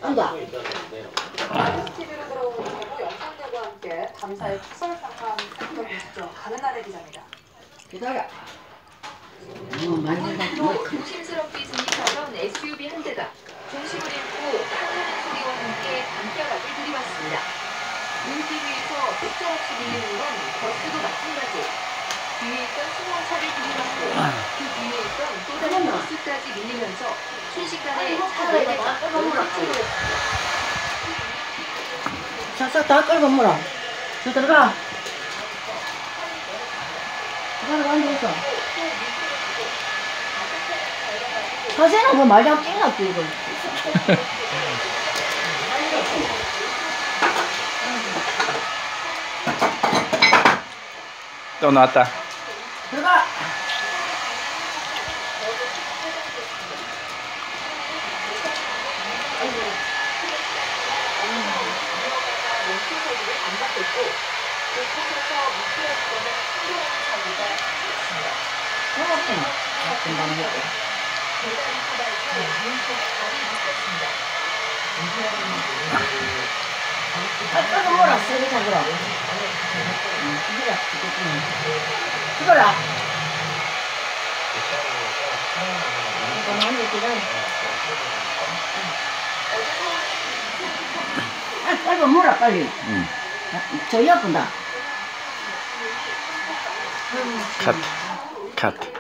안다. TV로 들어오는 정보 영상들과 함께 밤사이 추설 상황 살펴보시죠. 가는나래 기자입니다. 기다려. 많이 또 조심스럽게 진입하던 SUV 한 대가 중심을 잃고 판자는 소리와 함께 담벼락을 들이받습니다. 눈길 위에서 숫자 없이 밀리는 건 버스도 마찬가지. 뒤에 있던 승용차를 들이받고 그 뒤에 있던 또 다른 버스까지 밀리면서 순식간에 차 4대가 넘어뜨렸습니다. 싹싹 다 끌고 물어. 저 들어가. 들어가 앉아있어. 사진은 뭐 말장 찍나 이거. 또 나왔다. 들어가. 안 바꿨고 곳곳에서 미끄러지거나 충돌하는 사고가 있었습니다. 금방 먹고. 계단이 파달고 눈속 발이 묶였습니다. 끌고 물어. 세게 잡으러. 죽어라. 그만해 기다려. 끌고 물어 빨리. 저 예쁜다. 컷. 컷.